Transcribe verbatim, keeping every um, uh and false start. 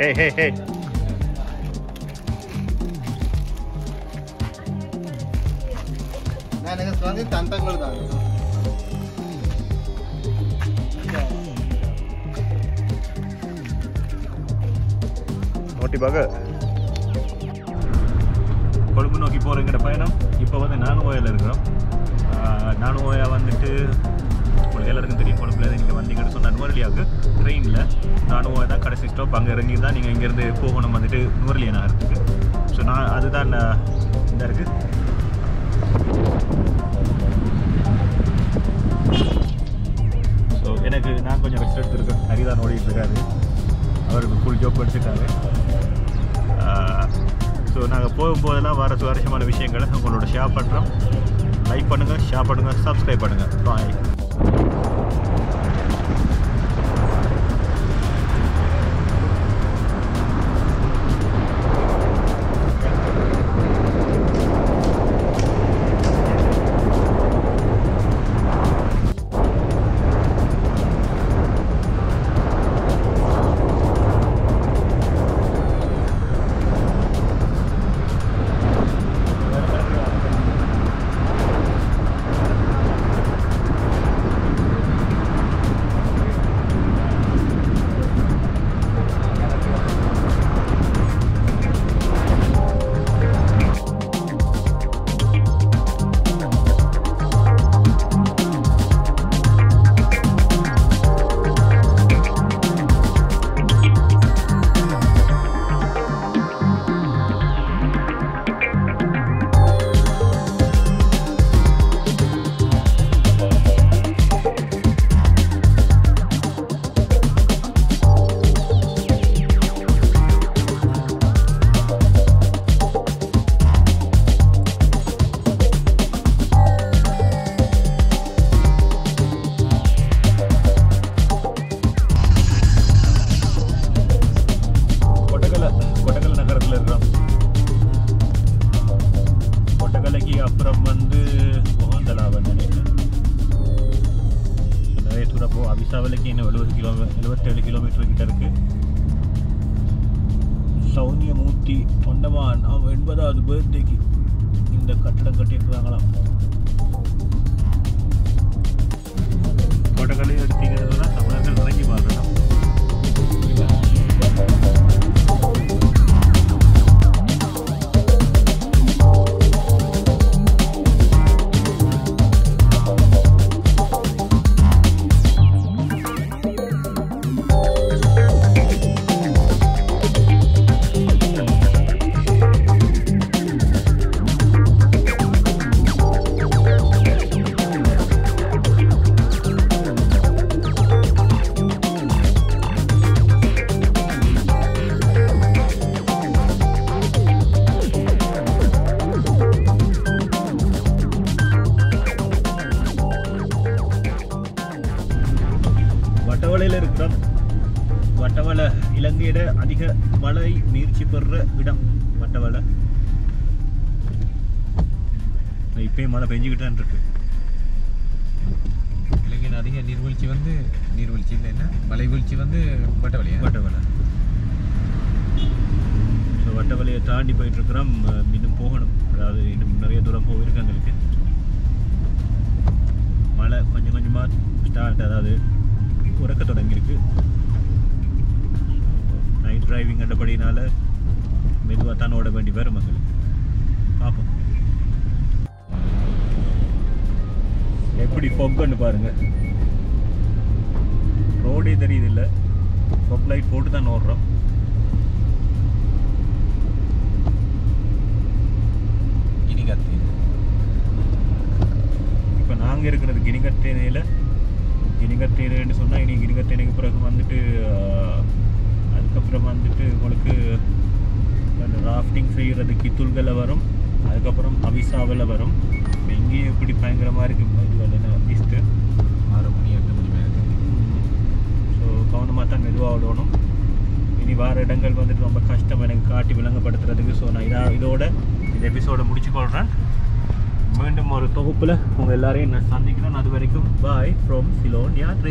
Hey, hey, hey. நான் எனக்கு வந்து தந்தங்கள் தான். நோட்டி பாக்க கொழும்பு நோக்கி போகிறங்கிற பயணம் இப்போ வந்து நானுவோயில் இருக்கிறோம். நானுவோயா வந்துட்டு உங்களுக்கு எல்லாருக்கும் தெரியும். கொழும்புல நீங்கள் வந்தீங்கன்னு சொன்னால் நுவரலியாவுக்கு ட்ரெயினில் நானுவோயா தான் கடைசி ஸ்டாப். அங்கே இறங்கி தான் நீங்கள் இங்கேருந்து போகணும் வந்துட்டு நுவரலியா நகரத்துக்கு. ஸோ நான் அதுதான் இந்த இருக்குது. ஸோ எனக்கு நான் கொஞ்சம் ரெஸ்ட் எடுத்துருக்கேன். ஹரிதான் ஓடிட்டு இருக்காரு. அவருக்கு ஃபுல் ஜாப் எடுத்துட்டாரு. ஸோ நாங்கள் போகும்போதெல்லாம் வர சுவாரஸ்யமான விஷயங்களை உங்களோட ஷேர் பண்ணுறோம். லைக் பண்ணுங்கள், ஷேர் பண்ணுங்கள், சப்ஸ்கிரைப் பண்ணுங்கள். பாய். எழுபத்தேழு கிலோமீட்டர் கிட்ட இருக்கு. சௌனியமூர்த்தி பொண்டமான் அவன் எண்பதாவது பர்த்டேக்கு இந்த கட்டடம் கட்டியிருக்கிறாங்களாம். கொட்டக்கல்லையும் எடுத்தீங்கன்னா தமிழர்கள் நிறைஞ்சி பார்க்கலாம். வட்டவளையில் இருக்கிறோம். வட்டவளை இலங்கையோட அதிக மழை நீர்ச்சி பெறுற இடம் வட்டவளை. இப்பயும் மழை பெஞ்சுக்கிட்டான் இருக்கு. இலங்கையில் அதிக நீர்வீழ்ச்சி வந்து நீர்வீழ்ச்சி இல்லை என்ன மலை வீழ்ச்சி வந்து வட்டவளையா வட்டவளை. ஸோ வட்டவளையை தாண்டி போயிட்டு இருக்கிறோம். இன்னும் போகணும். அதாவது இன்னும் நிறைய தூரம் போயிருக்கு. எங்களுக்கு மழை கொஞ்சம் கொஞ்சமாக ஸ்டார்ட், அதாவது உறக்க தொடங்கியிருக்கு. நைட் டிரைவிங் கண்டபடினால மெதுவாக தான் ஓட வேண்டி வரும் எங்களுக்கு. பார்ப்போம் எப்படி ஃபொக்குன்னு பாருங்க. ரோடே தெரியுது இல்லை. ஃபொக் லைட் போட்டு தான் ஓடுறோம். கினிகத்தேனை. இப்போ நாங்கள் இருக்கிறது கினிகத்தேனையில். கினிகத்தேனைன்னு சொன்னால் இனி கினிகத்தேனைக்கு பிறகு வந்துட்டு அதுக்கப்புறம் வந்துட்டு உங்களுக்கு ராஃப்டிங் செய்கிறது கித்துல்களை வரும். அதுக்கப்புறம் அவிசாவில் வரும். இங்கேயும் இப்படி பயங்கரமாக இருக்குது. இது என்ன மிஸ்ட்டு ஆறு மணி எட்டு மணி மேலே. ஸோ கவனமாக தான் மெதுவாக விடணும். இனி வார இடங்கள் வந்துட்டு ரொம்ப கஷ்டம் எனக்கு காட்டி விளங்கப்படுத்துறதுக்கு. ஸோ நான் இதாக இதோட இந்த எபிசோடை முடிச்சுக்கொள்கிறேன். மீண்டும் ஒரு தொகுப்பில் உங்கள் எல்லாரையும் நான் சந்திக்கிறேன். அது வரைக்கும் பாய் ஃப்ரம் சிலோன் யாத்ரி.